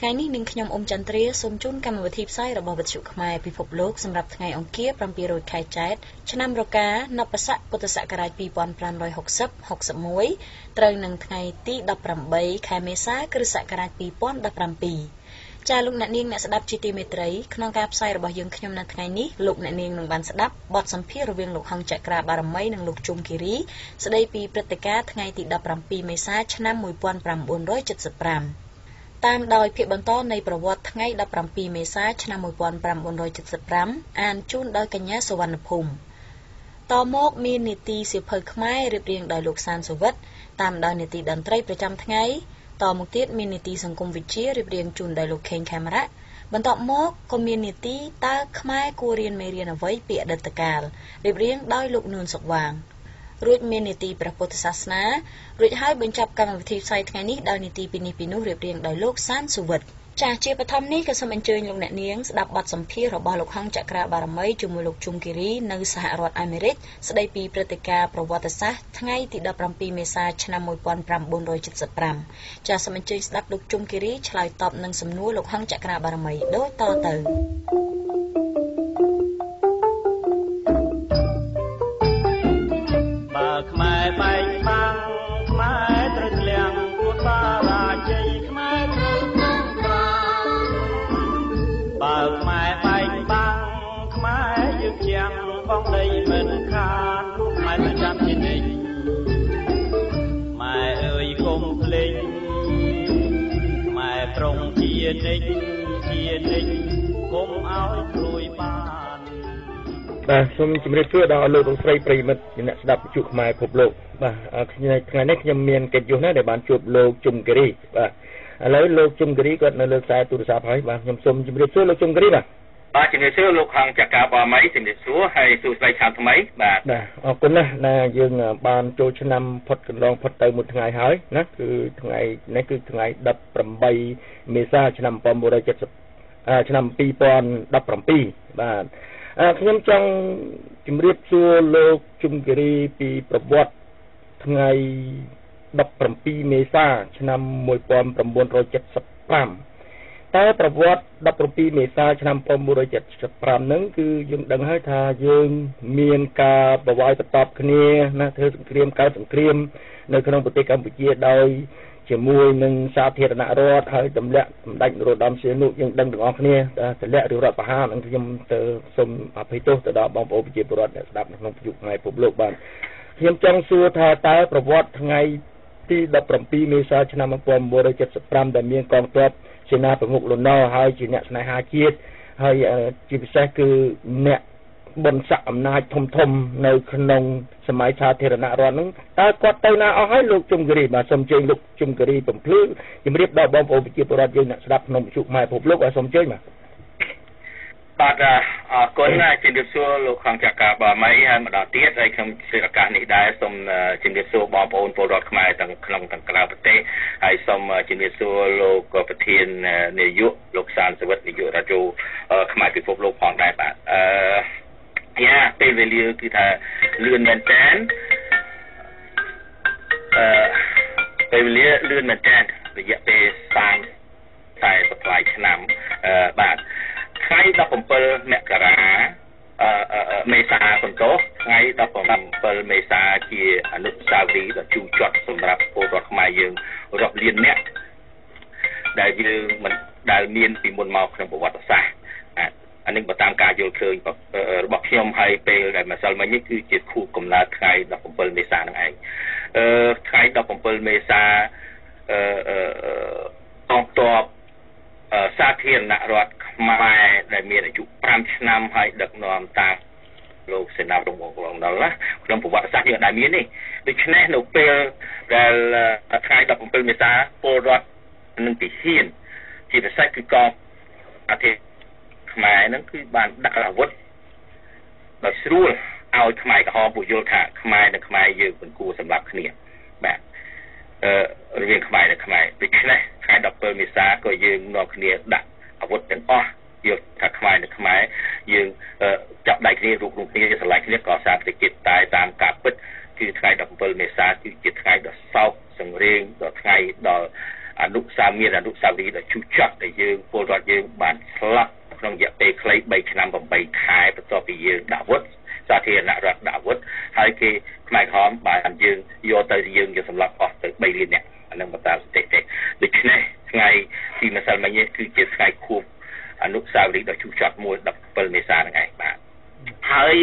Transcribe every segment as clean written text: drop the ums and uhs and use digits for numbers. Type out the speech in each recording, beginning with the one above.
ថ្ងៃនេះនឹងខ្ញុំអ៊ុំចន្ទ្រាសូមជូនកម្មវិធីផ្សាយរបស់វិទ្យុខ្មែរពិភពលោកសម្រាប់ថ្ងៃអង្គារ700ខែចែកឆ្នាំរកានបស័កពុទ្ធសករាជ2560 61ត្រូវនឹងថ្ងៃទី18ខែមេសាគ្រិស្តសករាជ2017ចាលោកអ្នកនាងអ្នកស្ដាប់ជាទីមេត្រីក្នុងការផ្សាយរបស់យើងខ្ញុំនៅថ្ងៃនេះលោកអ្នកនាងនឹងបានស្ដាប់បទសម្ភាសន៍រវាងលោកហងចក្រាបារមីនិងលោកជុំគិរីស្ដីពីព្រឹត្តិការណ៍ថ្ងៃទី17មេសាឆ្នាំ1975តាមដោយភាគបន្តនៃប្រវត្តិថ្ងៃ17មេសាឆ្នាំ1975អានជូនដោយកញ្ញាសវណ្ណភូមិតមកមាននីតិសៀវភៅខ្មែររៀបរៀងដោយលោកសានសុវិតតាមដោយនីតិតន្ត្រីប្រចាំថ្ងៃតមកទៀតមាននីតិសង្គមវិទ្យារៀបរៀងជូនដោយលោកខេងខេមរៈបន្ទាប់មកក៏មាននីតិតើខ្មែរគួររៀនមេរៀនអ្វីពីអតីតកាលរៀបរៀងដោយលោកនួនសុកវាងរួចមាននីតិព្រះពុទ្ធសាសនារួចហើយបញ្ចប់កម្មវិធីផ្សាយថ្ងៃនេះដោយនីតិពីនេះពីនោះរៀបរៀងដោយលោកសានសុវិតចាជាបឋមនេះក៏សូមអញ្ជើញលោកអ្នកនាងស្ដាប់បទសម្ភាសន៍របស់លោកហងចក្រាបារមីជាមួយលោកជុំគិរីនៅសហរដ្ឋអាមេរិកស្ដីពីព្រឹត្តិការណ៍ប្រវត្តិសាស្ត្រថ្ងៃទី17មេសាឆ្នាំ1975ចាសូមអញ្ជើញស្ដាប់លោកជុំគិរីឆ្លើយតបនឹងសំណួរលោកហងចក្រាបារមីដូចតទៅខ្មែរបែកបាំងខ្មែរត្រូវធ្លាក់ពួតបារាជ័យខ្មែរត្រូវក្នុងប្រាបើខ្មែរបែកបាំងខ្មែរយើងជាងបងដីមិនខានលោកខ្មែរប្រចាំជានិច្ចម៉ែអើយកុំភ្លេចម៉ែប្រុងជានិច្ចកុំឲ្យព្រួយបានបាទសូមជម្រាបសួរដល់លោកលោកស្រីប្រិយមិត្តអ្នកស្ដាប់វិទ្យុខ្មែរពិភពលោកបាទថ្ងៃនេះខ្ញុំមានកិត្តិយសណាស់ដែលបានជួបលោកជុំគិរីបាទឥឡូវលោកជុំគិរីគាត់នៅលើខ្សែទូរស័ព្ទហើយបាទខ្ញុំសូមជម្រាបសួរលោកជុំគិរីបាទជំរាបសួរលោកហងចក្រាបារមីជំរាបសួរហើយសួស្តីឆ្នាំថ្មីបាទអរគុណណាស់ដែលយើងបានចូលឆ្នាំផុតកន្លងផុតទៅមួយថ្ងៃហើយណាគឺថ្ងៃនេះគឺថ្ងៃ18មេសាឆ្នាំ1970ឆ្នាំ2017បាទខ្ញុំចង់ជម្រាបសួរលោកជុំគិរីពីប្រវត្តិថ្ងៃ17មេសាឆ្នាំ1975តើប្រវត្តិ17មេសាឆ្នាំ1975ហ្នឹងគឺយើងដឹងហើយថាយើងមានការប្រវាយប្រតបគ្នាណាធ្វើសង្គ្រាមកើតសង្គ្រាមនៅក្នុងប្រទេសកម្ពុជាដោយជាមួយនឹងសាធារណរដ្ឋហើយទម្លាក់សម្ដេចនរោត្តមសីហនុយើងដឹងទាំងអស់គ្នាទម្លាក់រដ្ឋប្រហារនឹងខ្ញុំទៅសូមអភ័យទោសទៅដល់បងប្អូនប្រជាពលរដ្ឋដែលស្ដាប់នៅក្នុងយុគថ្ងៃពិភពលោកបាទខ្ញុំចង់សួរថាតើប្រវត្តិថ្ងៃទី17មេសាឆ្នាំ1975ដែលមានកងទ័ពសេនាប្រមុខលន់នល់ហើយជាអ្នកស្នេហាជាតិហើយជាពិសេសគឺអ្នកបនស័កអំណាចធំនៅក្នុងសម័យសាធារណរដ្ឋហ្នឹងតើគាត់ទៅណាអស់ហើយលោកជុំគិរីបាទសូមអញ្ជើញលោកជុំគិរីបំភ្លឺជំរាបដល់បងប្អូនប្រជាពលរដ្ឋយើងអ្នកស្ដាប់ក្នុងវិទ្យុខ្មែរពិភពលោកសូមអញ្ជើញបាទអរគុណជំរាបសួរលោកហងចក្រាបារមីហើយម្ដងទៀតហើយខ្ញុំជាឱកាសនេះដែរសូមជំរាបសួរបងប្អូនពលរដ្ឋខ្មែរទាំងក្នុងទាំងក្រៅប្រទេសហើយសូមជំរាបសួរលោកប្រធាននាយកលោកសានសវិតនាយករ៉ាឌីយោខ្មែរពិភពលោកផងដែរបាទពេលវេលាគឺថាលឿនមែនតើពេលវេលាលឿនមែនតើរយៈពេល40ផ្លាយឆ្នាំបាទថ្ងៃ17មករាមេសាបន្ទោសថ្ងៃ17មេសាជាអនុស្សាវរីយ៍ដ៏ជូរចត់សម្រាប់ពលរដ្ឋខ្មែរយើងរាប់លានអ្នកដែលយើងមិនដែលមានពីមុនមកក្នុងប្រវត្តិសាស្ត្រអានេះបើតាមការយល់ឃើញរបស់ខ្ញុំហើយពេលដែលម្សិលមិញនេះគឺជាខួបកំណើតថ្ងៃ17មេសាហ្នឹងឯងថ្ងៃ17មេសាកងទ័ពសាធារណរដ្ឋខ្មែរដែលមានអាយុ5ឆ្នាំហើយដឹកនាំតាមលោកសេនាប្រមុខលន់នល់ណាក្នុងប្រវត្តិសាស្ត្រយើងដែលមាននេះដូច្នេះនៅពេលដែលថ្ងៃ17មេសាពលរដ្ឋនឹងទីហ៊ានជាពិសេសគឺកងអាទិខ្មែរហ្នឹងគឺបានដាក់អាវុធដោយស្រួលឲ្យខ្មែរក្រហមពួកយល់ថាខ្មែរនិងខ្មែរយើងមិនគួរសម្លាប់គ្នាបាទរវាងខ្មែរនិងខ្មែរដូច្នេះថ្ងៃ17មេសាក៏យើងនាំគ្នាដាក់អាវុធទាំងអស់យកថាខ្មែរនិងខ្មែរយើងចាប់ដៃគ្នារួបរวมគ្នាស្រឡាញ់គ្នាក៏សារប្រតិជាតិតែតាមការពិតគឺថ្ងៃ17មេសាគឺជាថ្ងៃដ៏សោកសង្រេងដល់ថ្ងៃដល់អនុសាវរីយ៍ដ៏ជូរចត់ដែលយើងពលរដ្ឋយើងបានស្លាប់ក្នុងរយៈពេលខ្លី3ឆ្នាំ8ខែបន្ទាប់ពីយើងដាក់អាវុធសាធារណរដ្ឋដាក់អាវុធហើយគេខ្មែរក្រហមបានយើងយកទៅយើងសម្លាប់អស់ទៅ3លាននាក់អានឹងបន្តស្ថិតិដូច្នេះថ្ងៃទីម្សិលមិញនេះគឺជាថ្ងៃខួបអនុស្សាវរីយ៍ដ៏ជូរចត់មួយ17មេសាហ្នឹងឯងបាទហើយ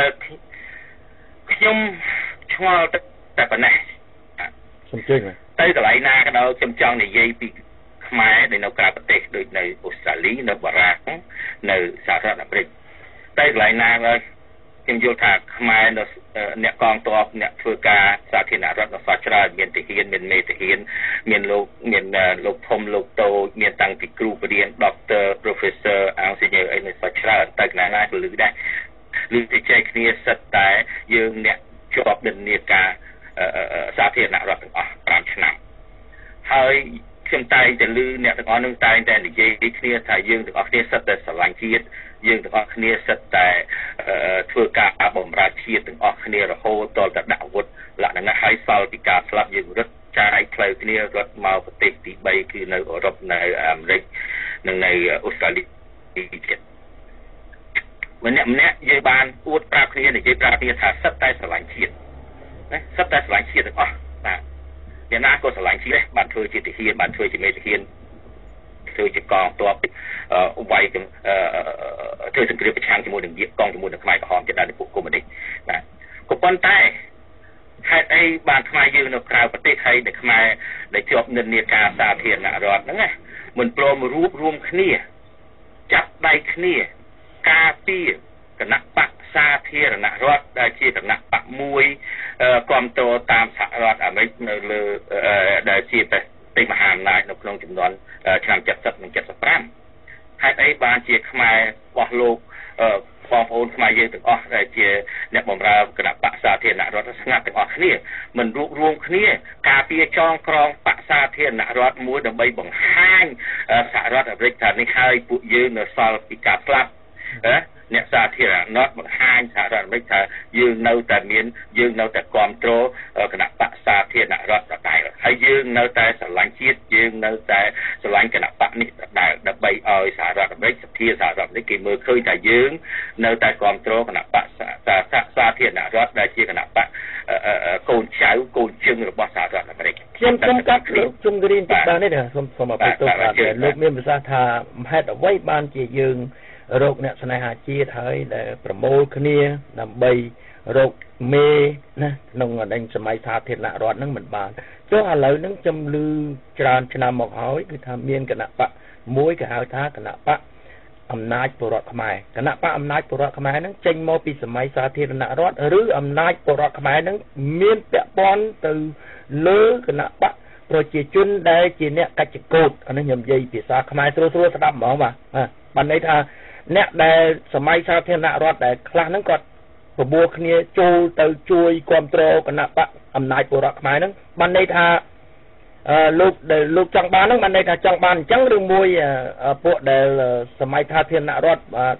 ខ្ញុំឆ្ងល់តែប៉ុណ្ណេះសំជិញទៅកន្លែងណាក៏ដោយខ្ញុំចង់និយាយពីខ្មែរដែលនៅក្រៅប្រទេសដូចនៅអូស្ត្រាលីនៅបារាំងនៅសហរដ្ឋអាមេរិកទៅកន្លែងណាក៏ខ្ញុំយល់ថាខ្មែរនៅអ្នកកងទ័ពអ្នកធ្វើការសាធារណរដ្ឋនៅសច្រើនមានទាហានមានមេទាហានមានលោកធំលោកតូចមានតាំងពីគ្រូបរិញ្ញាបត្រ Doctor Professor Engineer អីនៅសច្រើនទៅកន្លែងណាក៏លឺដែរលឺតែចែកគ្នាសិតតែយើងអ្នកជាប់និន្នាការសាធារណរដ្ឋទាំងអស់5ឆ្នាំហើយខ្ញុំតែងតែឮអ្នកទាំងអស់នឹងតែងតែនិយាយគ្នាថាយើងទាំងអស់គ្នាសិតតែស្រឡាញ់ជាតិយើងទាំងអស់គ្នាសិតតែធ្វើការបម្រើជាតិទាំងអស់គ្នារហូតដល់តែដាក់អាវុធលក្ខណៈហើយសល់ពីការស្លាប់យើងរត់ចាយផ្លូវគ្នារត់មកប្រទេសទី3គឺនៅអឺរ៉ុបនៅអាមេរិកនិងនៅអូស្ត្រាលីទៀតម្នាក់យើងបានអួតប្រាប់គ្នានិយាយប្រាប់គ្នាថាសិតតែស្រឡាញ់ជាតិណាសិតតែស្រឡាញ់ជាតិទាំងអស់បាទយ៉ាងណាក៏ស្រឡាញ់ជាតិដែរបានធ្វើជាទាហានបានធ្វើជាមេទាហានធ្វើជាកងទ័ពវាយធ្វើសង្គ្រាមប្រឆាំងជាមួយនឹងកងជាមួយនឹងខ្មែរក្រហមជាដើមនៃពួកកុម្មុយនីសបាទក៏ប៉ុន្តែហេតុអីបានខ្មែរយើងនៅក្រៅប្រទេសហើយនៅខ្មែរដែលជាប់និន្នាការសាធារណរដ្ឋហ្នឹងណាមិនព្រមរួបរวมគ្នាចាប់ដៃគ្នាការពារគណៈបកសាធារណរដ្ឋដែលជាគណៈបកមួយគ្រប់គ្រងតាមសហរដ្ឋអាមេរិកនៅលើដែលជាប្រទេសមហាអំណាចនៅក្នុងចំនួនឆ្នាំ70និង75ហេតុអីបានជាខ្មែររបស់លោកបងប្អូនខ្មែរយើងទាំងអស់ដែលជាអ្នកបម្រើគណៈបកសាធារណរដ្ឋស្ងាត់ទាំងអស់គ្នាមិនរួបរวมគ្នាការពារចងក្រងបកសាធារណរដ្ឋមួយដើម្បីបង្ហាញសហរដ្ឋអាមេរិកថានេះហើយពួកយើងនៅសល់ពីការស្លាប់អ្នកសាធារណរដ្ឋបង្ហាញសហរដ្ឋអាមេរិកថាយើងនៅតែគ្រប់គ្រងគណៈបកសាធារណរដ្ឋដដែលហើយយើងនៅតែស្រឡាញ់ជាតិយើងនៅតែស្រឡាញ់គណៈបកនេះដដែលដើម្បីឲ្យសហរដ្ឋអាមេរិកសភាសហរដ្ឋអាមេរិកគេមើលឃើញថាយើងនៅតែគ្រប់គ្រងគណៈបកសាធារណរដ្ឋដែលជាគណៈបកកូនចៅកូនជើងរបស់សហរដ្ឋអាមេរិកខ្ញុំកាត់ជុំគ្រីនតិចបានទេសូមអបិទោសលោកមានប្រសាសន៍ថាហេតុអ្វីបានជាយើងរោគអ្នកស្នេហាជាតិហើយដែលប្រមូលគ្នាដើម្បីរោគមេណាក្នុងសម័យសាធារណរដ្ឋហ្នឹងមិនបានចុះឥឡូវហ្នឹងខ្ញុំឮច្រើនឆ្នាំមកហើយគឺថាមានគណៈបកមួយគេហៅថាគណៈបកអំណាចពលរដ្ឋខ្មែរគណៈបកអំណាចពលរដ្ឋខ្មែរហ្នឹងចេញមកពីសម័យសាធារណរដ្ឋឬអំណាចពលរដ្ឋខ្មែរហ្នឹងមានពាក់ព័ន្ធទៅលើគណៈបកប្រជាជនដែលជាអ្នកកច្ចកោតអានេះខ្ញុំនិយាយភាសាខ្មែរស្រួលស្ដាប់ហ្មងបាទបានន័យថាអ្នកដែលសម័យសាធារណរដ្ឋដែលខ្លះហ្នឹងគាត់បបួលគ្នាចូលទៅជួយគ្រប់គ្រងគណៈបកអំណាចពលរដ្ឋខ្មែរហ្នឹងបានន័យថាលោកចង់បានហ្នឹងបានន័យថាចង់បានអញ្ចឹងឬមួយពួកដែលសម័យសាធារណរដ្ឋ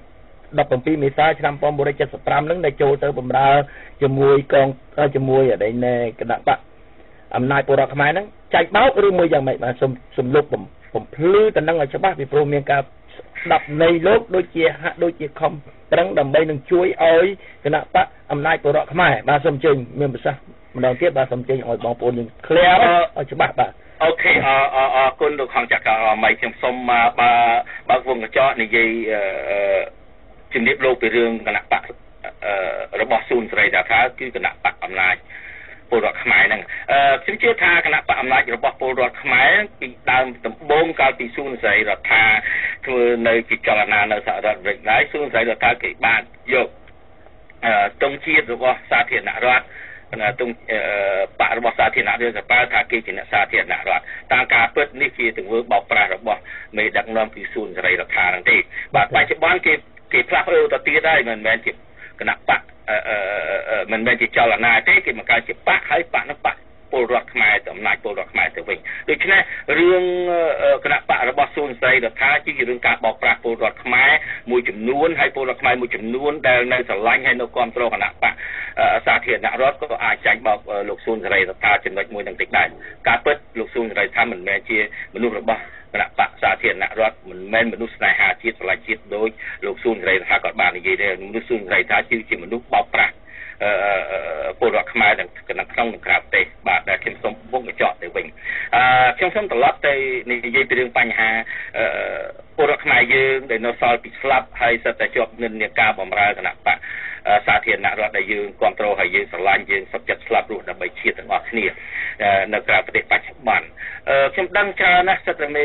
17មេសាឆ្នាំ1975ហ្នឹងដែលចូលទៅបម្រើជាមួយនៃគណៈបកអំណាចពលរដ្ឋខ្មែរហ្នឹងចែកបោកឬមួយយ៉ាងម៉េចបាទសំលោកបំភ្លឺទៅនឹងឲ្យច្បាស់ពីព្រោះមានការស្ដាប់នៃលោកដូចជាហាក់ដូចជាខំប្រឹងដើម្បីនឹងជួយឲ្យគណៈបកអំណាចពលរដ្ឋខ្មែរបាទសូមជើញមានប្រសាសន៍ម្ដងទៀតបាទសូមជើញឲ្យបងប្អូនយើងឃ្លាឲ្យច្បាស់បាទអូខេអរគុណលោកខំចក្រម៉ៃខ្ញុំសូមបើកវងកញ្ចក់និយាយជំរាបលោកពីរឿងគណៈបករបស់ស៊ូនសេរីរដ្ឋាគឺគណៈបកអំណាចពលរដ្ឋខ្មែរហ្នឹងខ្ញុំជឿថាគណៈបកអំណាចរបស់ពលរដ្ឋខ្មែរពីដើមដំបូងកាលពីស៊ូនសេរីរដ្ឋាធ្វើនៅជាចលនានៅសហរដ្ឋអាមេរិកហើយស៊ូនសេរីរដ្ឋាគេបានយកទង់ជាតិរបស់សាធារណរដ្ឋទង់បករបស់សាធារណរដ្ឋប្រើថាគេជាអ្នកសាធារណរដ្ឋតាមការពិតនេះជាទង្វើបោកប្រាស់របស់មេដឹកនាំគឺស៊ូនសេរីរដ្ឋាហ្នឹងទេបាទបច្ចុប្បន្នគេផ្លាស់ប្ដូរទៅទៀតហើយមិនមែនជាគណៈបកមិនមែនជាចលនាទេគេបង្កើតជាបកហើយបកនោះបកពលរដ្ឋខ្មែរទៅអំណាចពលរដ្ឋខ្មែរទៅវិញដូច្នេះរឿងគណៈបករបស់សួនស្រីរដ្ឋាជារឿងការបោកប្រាស់ពលរដ្ឋខ្មែរមួយចំនួនហើយពលរដ្ឋខ្មែរមួយចំនួនដែលនៅស្រឡាញ់ហើយនៅគ្រប់គ្រងគណៈបកសាធារណរដ្ឋក៏អាចចាញ់បោកលោកសួនស្រីរដ្ឋាចំណុចមួយនឹងតិចដែរការពិតលោកសួនស្រីថាមិនមែនជាមនុស្សរបស់គណៈបកសាធារណរដ្ឋមិនមែនមនុស្សស្នេហាជាតិស្រឡាញ់ជាតិដោយលោកសួនស្រីរដ្ឋាគាត់បាននិយាយទេមនុស្សសួនស្រីថាជាមនុស្សបោកប្រាស់ពលរដ្ឋខ្មែរទាំងក្នុងនិងក្រៅប្រទេសបាទដែលខ្ញុំសូមវងកញ្ចក់ទៅវិញខ្ញុំសូមត្រឡប់ទៅនិយាយពីរឿងបញ្ហាពលរដ្ឋខ្មែរយើងដែលនៅសល់ពីស្លាប់ហើយសិតតែជាប់និន្នាការបម្រើគណៈបកសាធារណរដ្ឋដែលយើងគ្រប់គ្រងហើយយើងស្រឡាញ់យើងសុខចិត្តស្លាប់រស់ដើម្បីជាតិទាំងអស់គ្នានៅក្រៅប្រទេសបច្ចុប្បន្នខ្ញុំដឹងច្រើនណាស់សិតតែ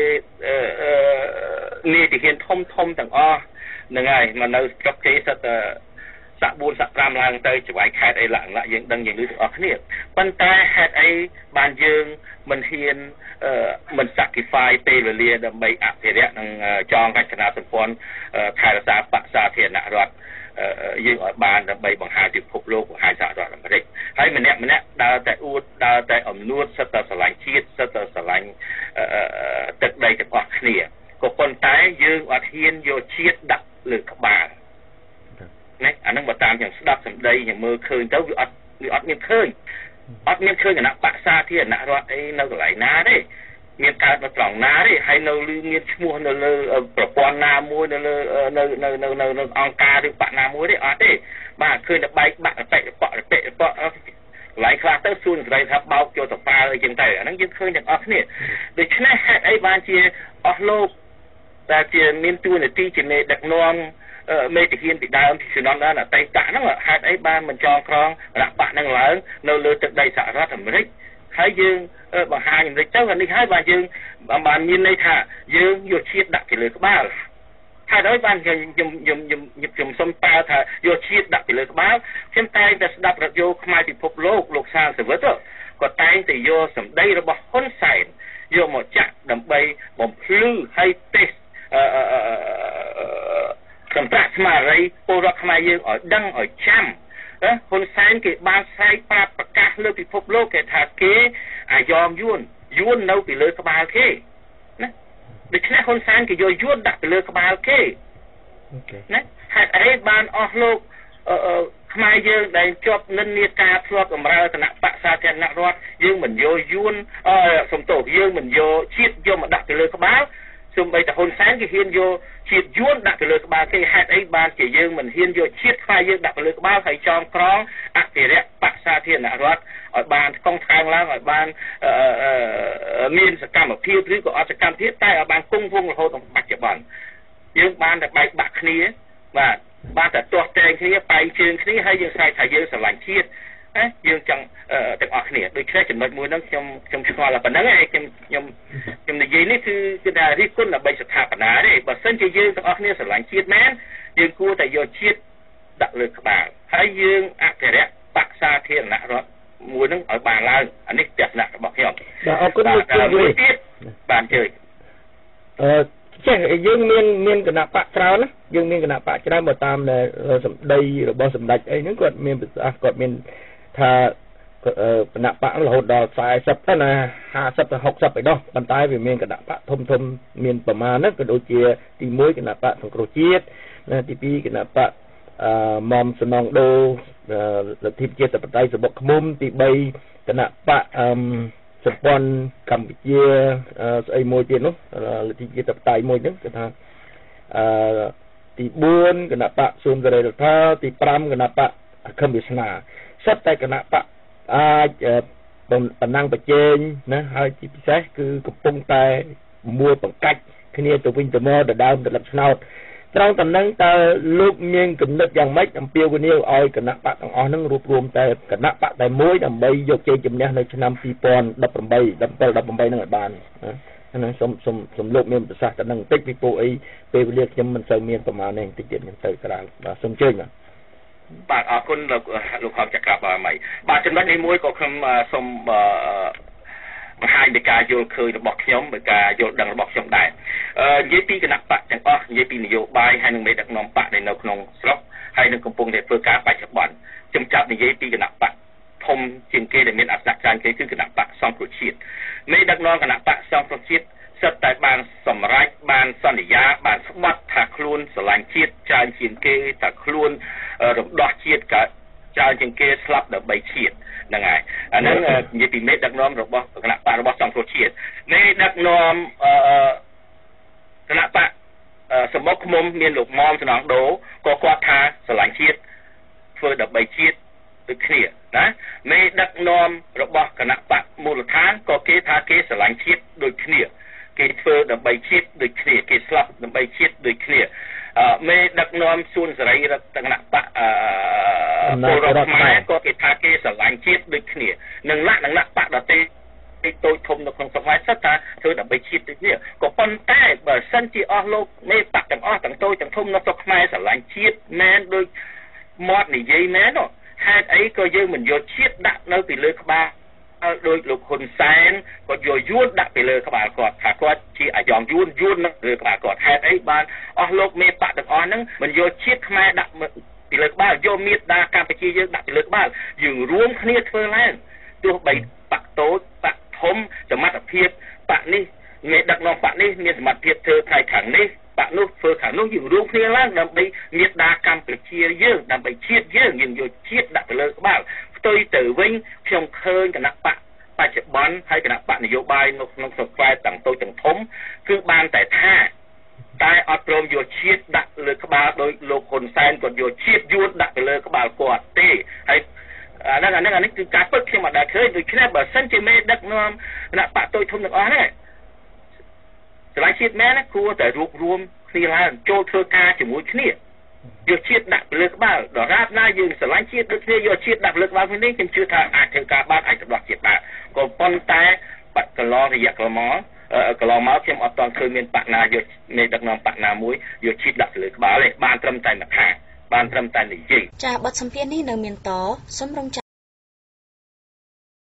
នាយទាហានធំទាំងអស់ហ្នឹងហើយមកនៅស្រុកគេសិតតែសាក់4សាក់5ឡើងទៅច្បាយខេតអីឡាក់យើងដឹងយើងឮទាំងអស់គ្នាប៉ុន្តែហេតុអីបានយើងមិនហ៊ានមិន sacrifice ពេលវេលាដើម្បីអភិរក្សនិងចងរចនាសម្ព័ន្ធថែរក្សាបកសាធារណរដ្ឋយើងឲ្យបានដើម្បីបង្ហាញពិភពលោកបង្ហាញសហរដ្ឋអាមេរិកហើយម្នាក់ដើរតែអួតដើរតែអំនួតសិតតែស្រឡាញ់ជាតិសិតតែស្រឡាញ់ទឹកដីទាំងអស់គ្នាក៏ប៉ុន្តែយើងអត់ហ៊ានយកជាតិដាក់លើក្បាលណាអានឹងបើតាមខ្ញុំស្ដាប់សម្ដីខ្ញុំមើលឃើញទៅវាអត់មានឃើញគណៈបកសាធារណរដ្ឋអីនៅកន្លែងណាទេមានកើតនៅត្រង់ណាទេហើយនៅលឺមានឈ្មោះនៅលើប្រព័ន្ធណាមួយនៅលើនៅអង្គការឬបកណាមួយទេអត់ទេបាទឃើញតែបែកបាក់បកកន្លែងខ្លះទៅសួនស្រីថាបោកចូលទៅប៉ាអីចឹងទៅអាហ្នឹងយើងឃើញទាំងអស់គ្នាដូច្នេះហេតុអីបានជាអស់លោកតែជាមានទួនាទីជាមេដឹកនាំមេទាហានពីដើមពីជំនាន់ដល់អតីតហ្នឹងហេតុអីបានមិនចងក្រងរកបាក់ហ្នឹងឡើងនៅលើទឹកដីសហរដ្ឋអាមេរិកហើយយើងបង្ហាញអាមេរិកទៅអានេះហើយបាទយើងបានមានន័យថាយើងយកជាតិដាក់ពីលើក្បាលហើយដល់បានខ្ញុំសុំប្រើថាយកជាតិដាក់ពីលើក្បាលខ្ញុំតែងតែស្ដាប់រadiоខ្មែរពិភពលោកសាលសវិតក៏តែងតែយកសម្ដីរបស់ហ៊ុនសែនយកមកចាក់ដើម្បីបំភ្លឺឲ្យទេសសម្រាប់ស្មារតីពលរដ្ឋខ្មែរយើងឲ្យដឹងឲ្យចាំហ៊ុនសែនគេបានផ្សាយប្រាប់ប្រកាសលើពិភពលោកគេថាគេអាយ៉ងយួននៅពីលើក្បាលគេណាដូច្នេះហ៊ុនសែនគេយកយួនដាក់ពីលើក្បាលគេណាហេតុអីបានអស់លោកខ្មែរយើងដែលជាប់និន្នាការធ្លាប់បម្រើគណៈបកសាធារណរដ្ឋយើងមិនយកយួនសំទោសយើងមិនយកជាតិយកមកដាក់ពីលើក្បាលសូម្បីតែហ៊ុនសែនគេហ៊ានយកជាតិយួនដាក់ទៅលើក្បាលគេហេតុអីបានជាយើងមិនហ៊ានយកជាតិខ្មែរយើងដាក់ទៅលើក្បាលហើយចងក្រងអភិរក្សបកសាធារណរដ្ឋឲ្យបានកងខាងឡើងឲ្យបានមានសកម្មភាពឬក៏អត់សកម្មភាពតែឲ្យបានគង់វង្សរហូតដល់បច្ចុប្បន្នយើងបានតែបែកបាក់គ្នាបាទបានតែទាស់តែងគ្នាបែកជើងគ្នាហើយយើងស្រែកថាយើងស្រឡាញ់ជាតិយើងចង់ទាំងអស់គ្នាដូច្នេះចំណុចមួយហ្នឹងខ្ញុំឆ្ងល់តែប៉ុណ្្នឹងឯងខ្ញុំនិយាយនេះគឺថារិះគន់ដើម្បីស្ថាបនាទេបើសិនជាយើងទាំងអស់គ្នាស្រឡាញ់ជាតិមែនយើងគួរតែយកជាតិដាក់លើក្បាលហើយយើងអភិរក្សបកសាធារណរដ្ឋមួយហ្នឹងឲ្យបានឡើងអានេះទស្សនៈរបស់ខ្ញុំបាទអរគុណមួយទៀតបានជើញចេះយើងមានគណៈបកច្រើនណាយើងមានគណៈបកច្រើនបើតាមសម្ដីរបស់សម្ដេចអីហ្នឹងគាត់មានប្រសាសន៍គាត់មានថាគណៈបករហូតដល់40ទៅណា50ទៅ60ឯដោះប៉ុន្តែវាមានគណៈបកធំមានប្រមាណហ្នឹងក៏ដូចជាទី1គណៈបកសង្គ្រោះជាតិទី2គណៈបកមុំសំណងដូលទ្ធិជាតិបតៃសបុកឃុំទី3គណៈបកសម្ព័ន្ធកម្ពុជាស្អីមួយទៀតនោះលទ្ធិជាតិបតៃមួយហ្នឹងគេថាទី4គណៈបកសួនសេរីរដ្ឋាទី5គណៈបកខឹមវាសនាសិតតែគណៈបកអាចតំណាងប្រជែងណាហើយជាពិសេសគឺកំពុងតែមួយបង្កាច់គ្នាទៅវិញទៅមកដដើមទៅលឹកឆ្នោតត្រង់តំណែងតើលោកមានគំនិតយ៉ាងម៉េចអំពាវនាវឲ្យគណៈបកទាំងអស់ហ្នឹងរួបរวมតែគណៈបកតែមួយដើម្បីយកជ័យជំនះនៅឆ្នាំ2018 ហ្នឹងឲ្យបានណាសូមលោកមានប្រសាសន៍ទៅនឹងបន្តិចពីពួកអីពេលវេលាខ្ញុំមិនសូវមានប្រមាណទេបន្តិចទៀតខ្ញុំទៅក្រៅបាទសូមជើញបាទអរគុណលោកហងចក្របាទម៉ៃបាទចំណុចនេះមួយក៏ខ្ញុំសូមបង្ហាញពីការយល់ឃើញរបស់ខ្ញុំពីការយល់ដឹងរបស់ខ្ញុំដែរនិយាយពីគណៈបកទាំងអស់និយាយពីនយោបាយហើយនឹងមេដឹកនាំបកដែលនៅក្នុងស្រុកហើយនឹងកំពុងតែធ្វើការបច្ចុប្បន្នខ្ញុំចាប់និយាយពីគណៈបកធំជាងគេដែលមានអត្តសញ្ញាណគេគឺគណៈបកសង្គ្រោះជាតិមេដឹកនាំគណៈបកសង្គ្រោះជាតិសិតតែបានសម្រេចបានសន្យាបានស្បត់ថាខ្លួនស្រឡាញ់ជាតិច្រើនជាងគេថាខ្លួនរំដោះជាតិក៏ច្រើនជាងគេស្លាប់ដើម្បីជាតិហ្នឹងហើយអាហ្នឹងនិយាយពីមេដឹកនាំរបស់គណៈបករបស់សង្គ្រោះជាតិមេដឹកនាំគណៈបកសម្បុកឃ្មុំមានលោកមុំសំណងដូក៏គាត់ថាស្រឡាញ់ជាតិធ្វើដើម្បីជាតិដូចគ្នាណាមេដឹកនាំរបស់គណៈបកមូលដ្ឋានក៏គេថាគេស្រឡាញ់ជាតិដូចគ្នាគេធ្វើដើម្បីជាតិដូចគ្នាគេស្លាប់ដើម្បីជាតិដូចគ្នាមេដឹកនាំសួនសេរីរដ្ឋគណៈបកពលរដ្ឋខ្មែរក៏គេថាគេស្រឡាញ់ជាតិដូចគ្នានឹងលក្ខណៈបកដតេតូចធំនៅក្នុងស្រុកខ្មែរសិតថាធ្វើដើម្បីជាតិដូចនេះក៏ប៉ុន្តែបើសិនជាអស់លោកមេបកទាំងអស់ទាំងតូចទាំងធំនៅស្រុកខ្មែរស្រឡាញ់ជាតិមែនដូចមាត់និយាយមែនហេតុអីក៏យើងមិនយកជាតិដាក់នៅពីលើក្បាលដោយលោកហ៊ុនសែនគាត់យកយួនដាក់ពីលើក្បាលគាត់ថាគាត់ជាអាយ៉ងយួននៅលើក្បាលគាត់ហេតុអីបានអស់លោកមេបកទាំងអស់ហ្នឹងមិនយកជាតិខ្មែរដាក់ពីលើក្បាលយកមេដាកម្ពុជាយើងដាក់ពីលើក្បាលយើងរួមគ្នាធ្វើឡើងទោះបីបកតូចបកធំសមត្ថភាពបកនេះមេដឹកនាំបកនេះមានសមត្ថភាពធ្វើផ្នែកខាងនេះបកនោះធ្វើខាងនោះយើងរួមគ្នាឡើងដើម្បីមេដាកម្ពុជាយើងដើម្បីជាតិយើងយកជាតិដាក់ទៅលើក្បាលផ្ទុយទៅវិញខ្ញុំឃើញគណៈបកបច្ចុប្បន្នហើយគណៈបកនយោបាយនៅក្នុងស្រុកខ្មែរទាំងតូចទាំងធំគឺបានតែថាតែអត់ព្រមយកជាតិដាក់លើក្បាលដោយលោកហ៊ុនសែនគាត់យកជាតិយួនដាក់ទៅលើក្បាលគាត់ទេហើយអានេះគឺការពិតខ្ញុំអត់ដែលឃើញដូច្នេះបើសិនជាមេដឹកនាំគណៈបកតូចធំទាំងអស់ហ្នឹងស្រឡាញ់ជាតិមែនគួរតែរួបរวมគ្នាឡើងចូលធ្វើការជាមួយគ្នាយកជាតិដាក់ទៅលើក្បាលដរាបណាយើងស្រឡាញ់ជាតិដូចគ្នាយកជាតិដាក់លើក្បាលគ្នាខ្ញុំជឿថាអាចធ្វើការបានអាចទៅដោះជាតិបានក៏ប៉ុន្តែកន្លងរយៈកន្លងមកខ្ញុំអត់ទាន់ឃើញមានបកណាយកមេដឹកនាំបកណាមួយយកជាតិដាក់ទៅលើក្បាលទេបានត្រឹមតែមួយខាងបានត្រឹមតែនិយាយចាបទសម្ភាសន៍នេះនៅមានតសូមរង